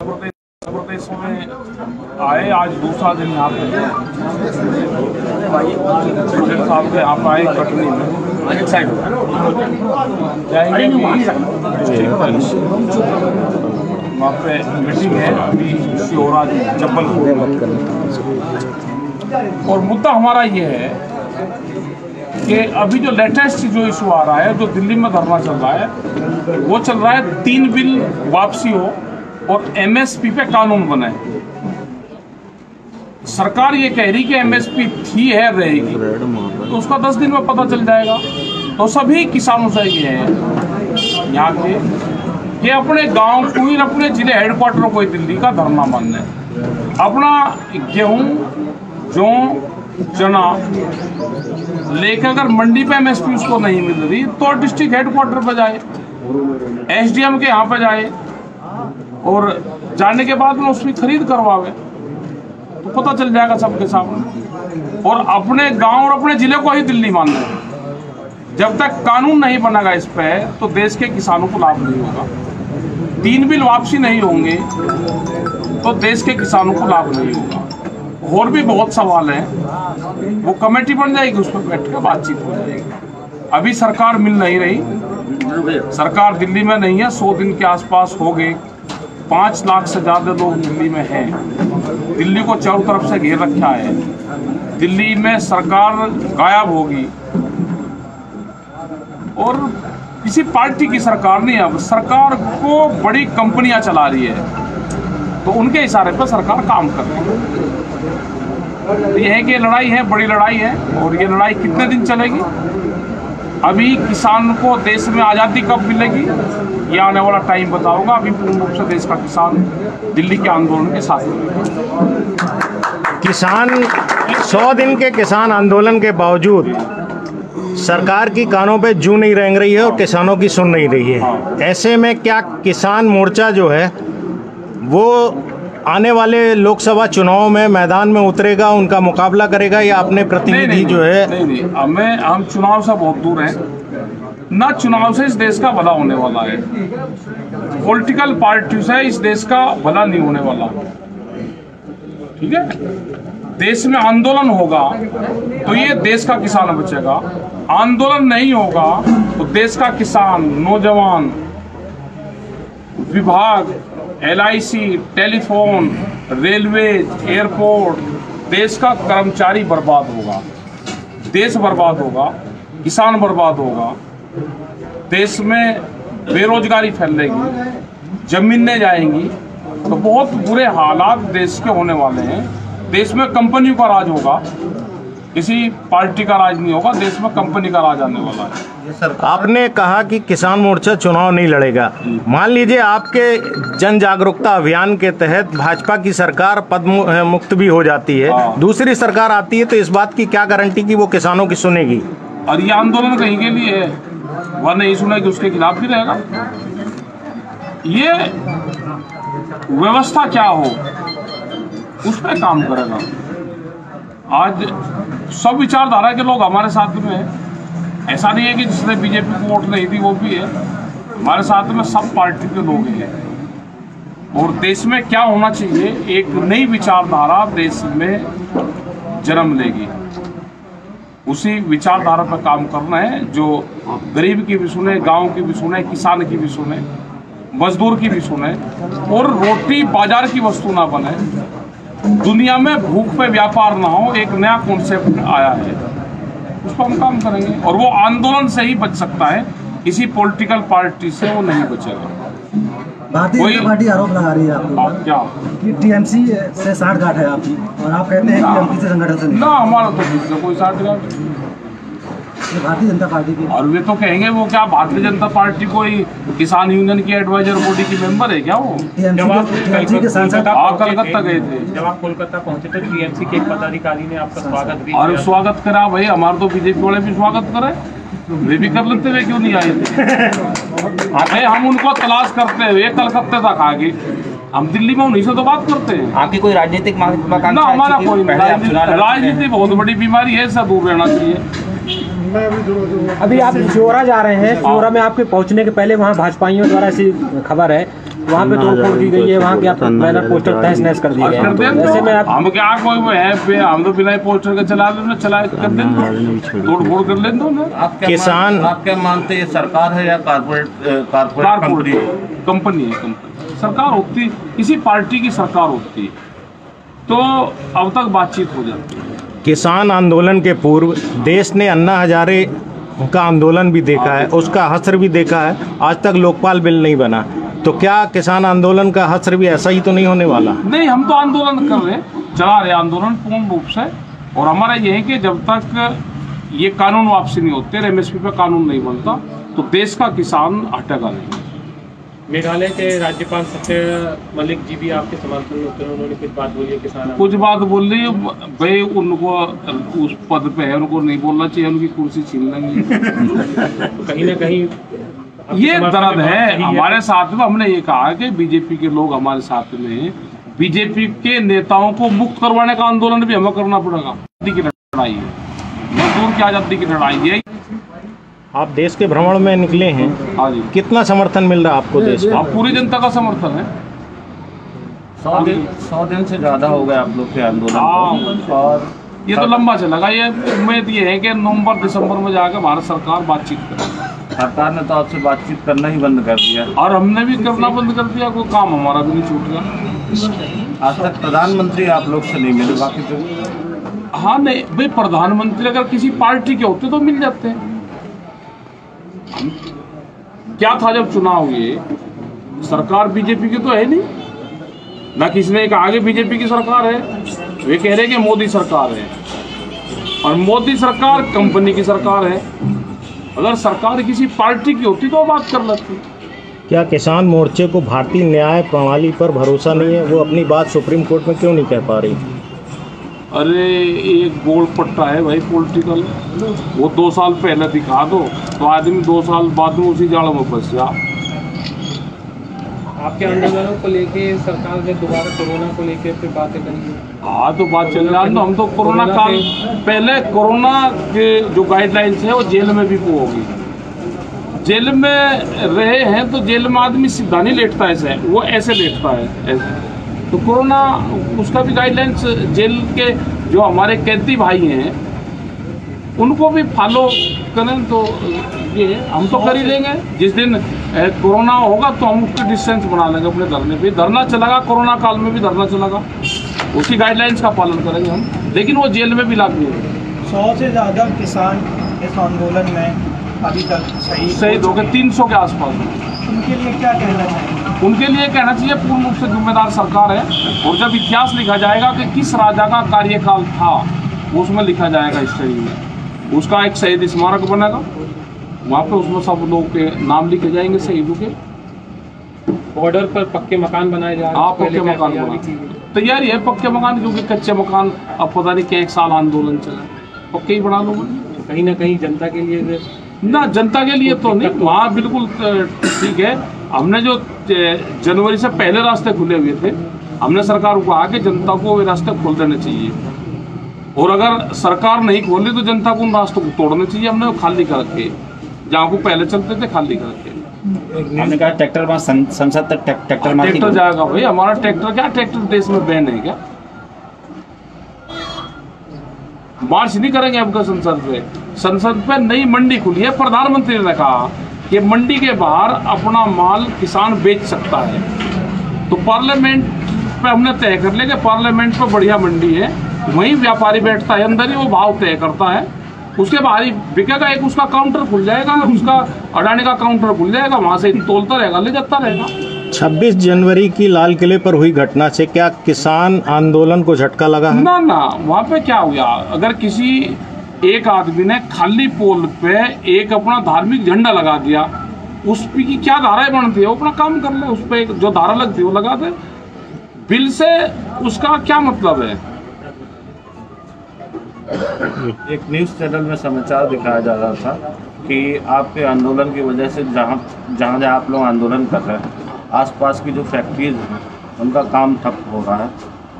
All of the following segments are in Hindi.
प्रदेश में आए, आज दूसरा दिन यहाँ पे साहब के यहाँ पे आए कटनी में वहाँ पे मीटिंग है अभी शिवराज जबलपुर। और मुद्दा हमारा ये है कि अभी जो लेटेस्ट जो इशू आ रहा है, जो दिल्ली में धरना चल रहा है, वो चल रहा है 3 बिल वापसी हो और एमएसपी पे कानून बने। सरकार ये कह रही कि एमएसपी थी है रहेगी, तो उसका 10 दिन में पता चल जाएगा। तो सभी किसानों से ये है यहाँ के कि अपने गांव को ही, अपने जिले हेडक्वार्टर को ही दिल्ली का धरना मानना है। अपना गेहूं, जौ, चना लेकर अगर मंडी पे एमएसपी उसको नहीं मिल रही तो डिस्ट्रिक्ट हेडक्वार्टर पर जाए, एसडीएम के यहाँ पे जाए और जाने के बाद में उसकी खरीद करवावे, तो पता चल जाएगा सबके सामने। और अपने गांव और अपने जिले को ही दिल्ली मानना है। जब तक कानून नहीं बनेगा इस पे तो देश के किसानों को लाभ नहीं होगा। 3 बिल वापसी नहीं होंगे तो देश के किसानों को लाभ नहीं होगा। और भी बहुत सवाल हैं, वो कमेटी बन जाएगी, उस पर बैठ कर बातचीत हो जाएगी। अभी सरकार मिल नहीं रही, सरकार दिल्ली में नहीं है। 100 दिन के आसपास हो गए, 5 लाख से ज़्यादा लोग दिल्ली में हैं। दिल्ली को चारों तरफ से घेर रखा है। दिल्ली में सरकार गायब होगी और किसी पार्टी की सरकार नहीं है। अब सरकार को बड़ी कंपनियां चला रही है, तो उनके इशारे पर सरकार काम कर रही है। ये है कि लड़ाई है, बड़ी लड़ाई है, और ये लड़ाई कितने दिन चलेगी? अभी किसान को देश में आज़ादी कब मिलेगी ये आने वाला टाइम बताओगा। अभी पूर्ण रूप से देश का किसान दिल्ली के आंदोलन के साथ है। किसान 100 दिन के किसान आंदोलन के बावजूद सरकार की कानों पे जू नहीं रेंग रही है और किसानों की सुन नहीं रही है। ऐसे में क्या किसान मोर्चा जो है वो आने वाले लोकसभा चुनाव में मैदान में उतरेगा, उनका मुकाबला करेगा, या अपने प्रतिनिधि जो है? नहीं, हम चुनाव से बहुत दूर हैं। ना चुनाव से इस देश का भला होने वाला है, पॉलिटिकल पार्टी से इस देश का भला नहीं होने वाला। ठीक है, देश में आंदोलन होगा तो ये देश का किसान बचेगा। आंदोलन नहीं होगा तो देश का किसान, नौजवान, विभाग, LIC, टेलीफोन, रेलवे, एयरपोर्ट, देश का कर्मचारी बर्बाद होगा, देश बर्बाद होगा, किसान बर्बाद होगा, देश में बेरोजगारी फैलेगी, जमीनें जाएंगी, तो बहुत बुरे हालात देश के होने वाले हैं। देश में कंपनियों का राज होगा, किसी पार्टी का राज नहीं होगा, देश में कंपनी का राज आने वाला है। आपने कहा कि किसान मोर्चा चुनाव नहीं लड़ेगा। मान लीजिए आपके जन जागरूकता अभियान के तहत भाजपा की सरकार पद मुक्त भी हो जाती है, दूसरी सरकार आती है, तो इस बात की क्या गारंटी कि वो किसानों की सुनेगी? और ये आंदोलन कहीं के लिए है, वह नहीं सुनेगी उसके खिलाफ ही रहेगा। ये व्यवस्था क्या हो उस पर काम करेगा। आज सब विचारधारा के लोग हमारे साथ में हैं। ऐसा नहीं है कि जिसने बीजेपी को वोट नहीं दी वो भी है, हमारे साथ में सब पार्टी के लोग हैं। और देश में क्या होना चाहिए, एक नई विचारधारा देश में जन्म लेगी। उसी विचारधारा पर काम करना है, जो गरीब की भी सुने, गांव की भी सुने, किसान की भी सुने, मजदूर की भी सुने, और रोटी बाजार की वस्तु ना बने। दुनिया में भूख पे व्यापार ना हो, एक नया कॉन्सेप्ट आया है, उस पर हम काम करेंगे। और वो आंदोलन से ही बच सकता है, किसी पॉलिटिकल पार्टी से वो नहीं बचेगा। भारतीय जनता पार्टी आरोप लगा रही है आपको क्या कि टीएमसी से साठगांठ है आपकी, और आप कहते हैं कि एमपी से संगठन से नहीं। ना, हमारा तो किसी कोई साठगांठ। भारतीय जनता पार्टी की, और वे तो कहेंगे वो क्या भारतीय जनता पार्टी कोई किसान यूनियन की एडवाइजर बॉडी की मेंबर है क्या? वो टीएमसी के सांसद कलकत्ता गए थे। जब आप कोलकाता पहुंचे थे, टीएमसी के एक पदाधिकारी ने आपका स्वागत भी और स्वागत करा। भाई हमारे तो बीजेपी वाले भी स्वागत करे, वे भी कर लेते हुए क्यों नहीं आए थे? अरे हम उनको तलाश करते हुए कलकत्ते तक आ गए, हम दिल्ली में उन्हीं से तो बात करते हैं। आपकी कोई राजनीतिक ना, हमारा कोई राजनीति बहुत बड़ी बीमारी है, इससे दूर रहना चाहिए। अभी आप शिवरा जा रहे हैं, शिवरा में आपके पहुंचने के पहले वहां भाजपाइयों द्वारा ऐसी खबर है वहाँ पे तोड़ फोड़ की गई है, वहाँ के आप बैनर पोस्टर तहस नहस कर दिए गए कर हैं। दें ऐसे में आप हम क्या कोई वो है पे हम तो बिना पोस्टर के चला लेना चला कर दें तोड़ फोड़ कर लें तो ना। किसान आप क्या मानते हैं, सरकार है या कारपोरेट कंपनी है कंपनी सरकार होती किसी पार्टी की सरकार होती तो अब तक बातचीत हो जाती है। किसान आंदोलन के पूर्व देश ने अन्ना हजारे का आंदोलन भी देखा है, उसका हश्र भी देखा है, आज तक लोकपाल बिल नहीं बना। तो क्या किसान आंदोलन का हश्र भी ऐसा ही तो नहीं होने वाला? नहीं, हम तो आंदोलन कर रहे हैं, चला रहे आंदोलन पूर्ण रूप से। और हमारा ये है कि जब तक ये कानून वापसी नहीं होते, एमएसपी पे कानून नहीं बनता, तो देश का किसान हटेगा नहीं। मेघालय के राज्यपाल सत्य मलिक जी भी आपके समर्थन में उतरे, उन्होंने कुछ बात बोली है किसान कुछ बात बोल रही है भाई, उनको उस पद पे है, उनको नहीं बोलना चाहिए, उनकी कुर्सी छीन लेंगे। तो कहीं ना कहीं ये दर्द है हमारे साथ में। हमने ये कहा कि बीजेपी के लोग हमारे साथ में हैं, बीजेपी के नेताओं को मुक्त करवाने का आंदोलन भी हमें करना पड़ेगा। आजादी की लड़ाई है, मजदूर की आजादी की लड़ाई है। आप देश के भ्रमण में निकले हैं, हाँ जी, कितना समर्थन मिल रहा है आपको देश का? आप पूरी जनता का समर्थन है। 100 दिन से ज्यादा हो गए आप लोग के आंदोलन हाँ, को, और ये तो लंबा चलेगा। ये उम्मीद ये है कि नवंबर दिसंबर में जाकर भारत सरकार बातचीत करे। सरकार ने तो आपसे बातचीत करना ही बंद कर दिया, और हमने भी करना बंद कर दिया, कोई काम हमारा भी नहीं छूट गया। आज तक प्रधानमंत्री आप लोग से नहीं मिले, बाकी तो हाँ नहीं भाई, प्रधानमंत्री अगर किसी पार्टी के होते तो मिल जाते हैं। क्या था जब चुनाव हुए, सरकार बीजेपी की तो है नहीं ना, किसी ने कहा कि बीजेपी की सरकार है, वे कह रहे कि मोदी सरकार है, और मोदी सरकार कंपनी की सरकार है। अगर सरकार किसी पार्टी की होती तो बात कर लेती। क्या किसान मोर्चे को भारतीय न्याय प्रणाली पर भरोसा नहीं है? वो अपनी बात सुप्रीम कोर्ट में क्यों नहीं कह पा रही? अरे एक गोल पट्टा है भाई पॉलिटिकल, वो 2 साल पहले दिखा दो तो आदमी 2 साल बाद में उसी जाल में फंस जा। आपके आंदोलनों को लेके सरकार ने दोबारा कोरोना को लेके फिर बातें करी। हाँ तो बात चल रहा है ना, हम तो कोरोना काल पहले कोरोना के जो गाइडलाइंस है वो जेल में भी वो होगी। जेल में रहे हैं तो जेल में आदमी सीधा नहीं लेटता, ऐसे वो ऐसे लेटता है ऐसे। तो कोरोना उसका भी गाइडलाइंस जेल के जो हमारे कैदी भाई हैं उनको भी फॉलो करें, तो ये हम तो कर ही लेंगे। जिस दिन कोरोना होगा तो हम उसके डिस्टेंस बना लेंगे अपने धरने पे। धरना चलेगा, कोरोना काल में भी धरना चलेगा, उसकी गाइडलाइंस का पालन करेंगे हम, लेकिन वो जेल में भी लागू है। 100 से ज़्यादा किसान इस आंदोलन में अभी तक शहीद हो गए, 300 के आसपास। उनके लिए क्या कहना चाहिए? उनके लिए कहना चाहिए पूर्ण रूप से जिम्मेदार सरकार है, और जब इतिहास लिखा जाएगा कि किस राजा का कार्यकाल था उसमें लिखा जाएगा हिस्ट्री में, उसका एक शहीद स्मारक बनेगा, वहाँ पे उसमें सब लोग के नाम लिखे जाएंगे शहीदों के। बॉर्डर पर पक्के मकान बनाए जा रहे हैं। आप पक्के मकान तैयारी है, पक्के मकान, क्योंकि कच्चे मकान अब पता नहीं क्या 1 साल आंदोलन चला, पक्के ही बना लो। कहीं ना कहीं जनता के लिए ना, जनता के लिए तो नहीं, वहाँ बिल्कुल ठीक है। हमने जो जनवरी से पहले रास्ते खुले हुए थे, हमने सरकार को कहा कि जनता को वे रास्ते खोल देने चाहिए, और अगर सरकार नहीं खोली तो जनता को उन रास्तों को तोड़ने चाहिए। हमने वो खाली कर रखे, जहाँ को पहले चलते थे खाली कर रखे। हमने कहा ट्रैक्टर संसद तक ट्रैक्टर जाएगा भाई, हमारा ट्रैक्टर क्या, ट्रैक्टर देश में बैन है क्या? मार्च नहीं करेंगे आपका संसद पे नई मंडी खुली है। प्रधानमंत्री ने कहा कि मंडी के बाहर अपना माल किसान बेच सकता है, तो पार्लियामेंट पे हमने तय कर लिया कि पार्लियामेंट पे बढ़िया मंडी है, वहीं व्यापारी बैठता है, अंदर ही वो भाव तय करता है, उसके बाहर ही बिकेगा। एक उसका काउंटर खुल जाएगा, उसका अडानी का काउंटर खुल जाएगा, वहां से तोलता रहेगा, ले जाता रहेगा। 26 जनवरी की लाल किले पर हुई घटना से क्या किसान आंदोलन को झटका लगा है? ना ना, वहाँ पे क्या हुआ, अगर किसी एक आदमी ने खाली पोल पे एक अपना धार्मिक झंडा लगा दिया, उस पे की क्या धाराएं बनती है, वो अपना काम कर ले, उस पे जो धारा लगती है वो लगा दे। बिल से उसका क्या मतलब है? एक न्यूज़ चैनल में समाचार दिखाया जा रहा था कि आपके आंदोलन की वजह से जहाँ आप लोग आंदोलन कर रहे हैं, आसपास की जो फैक्ट्रीज हैं उनका काम ठप हो रहा है।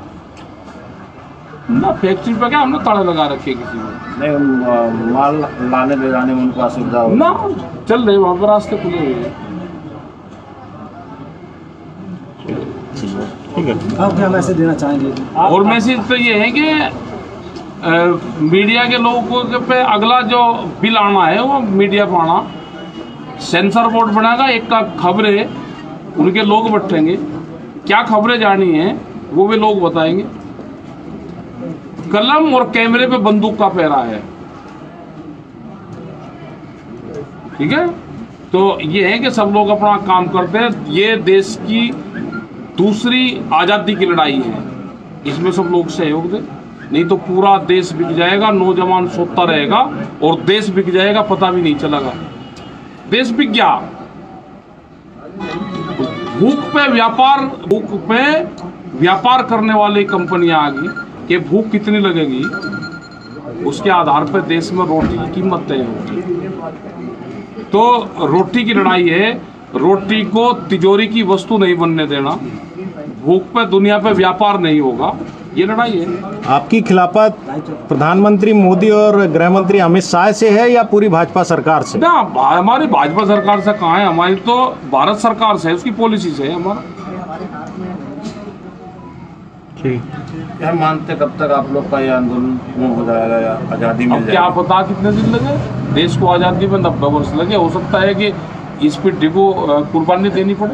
ना फैक्ट्री पे क्या हमने ताले लगा रखे किसी को नहीं, माल लाने ले जाने में उनको असुविधा हो ना, चल रहे वहाँ पर रास्ते खुले हुए हैं। ठीक है। आप क्या मैसेज देना चाहेंगे? और मैसेज तो ये है कि मीडिया के लोगों के पे अगला जो बिल आना है वो मीडिया पर आना, सेंसर बोर्ड बनाएगा, एक का खबरें उनके लोग बटेंगे, क्या खबरें जानी है वो भी लोग बताएंगे। कलम और कैमरे पे बंदूक का पहरा है, ठीक है। तो ये है कि सब लोग अपना काम करते हैं। ये देश की दूसरी आज़ादी की लड़ाई है, इसमें सब लोग सहयोग दें, नहीं तो पूरा देश बिक जाएगा, नौजवान सोता रहेगा और देश बिक जाएगा, पता भी नहीं चलेगा। देश बिक गया, भूख पे व्यापार करने वाली कंपनियां आ गई कि भूख कितनी लगेगी उसके आधार पर देश में रोटी की कीमत तय होगी। तो रोटी की लड़ाई है, रोटी को तिजोरी की वस्तु नहीं बनने देना, भूख पे दुनिया पे व्यापार नहीं होगा, ये लड़ाई है। आपकी खिलाफत प्रधानमंत्री मोदी और गृह मंत्री अमित शाह से है या पूरी भाजपा सरकार से? ना, हमारी भाजपा सरकार से कहाँ है, हमारी तो भारत सरकार से है, उसकी पॉलिसी से है हमारा। ठीक। क्या मानते कब तक आप लोग का ये आंदोलन हो जाएगा या आज़ादी मिल अब जाएगी? क्या पता कितने दिन लगे, देश को आज़ादी में 90 वर्ष लगे, हो सकता है कि इस पिट्ठी को कुर्बानी देनी पड़े।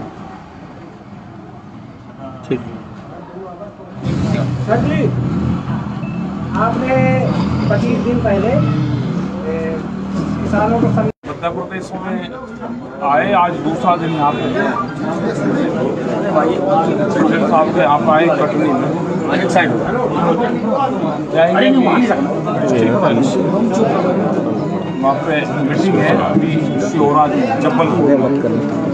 ठीक। सर जी, आपने 25 दिन पहले किसानों को मध्य प्रदेश में आए, आज दूसरा दिन यहाँ पे प्रेसिडेंट साहब के यहाँ पे आए कटनी में, जाएंगे वहाँ पे मीटिंग है अभी शिवराज जबलपुर।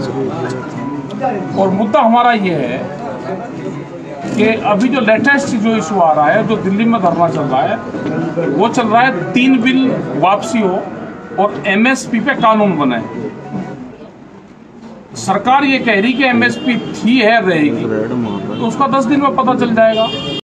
और मुद्दा हमारा ये है कि अभी जो लेटेस्ट जो इशू आ रहा है, जो दिल्ली में धरना चल रहा है, वो चल रहा है 3 बिल वापसी हो और एमएसपी पे कानून बने। सरकार ये कह रही कि एमएसपी थी है रहेगी, तो उसका 10 दिन में पता चल जाएगा।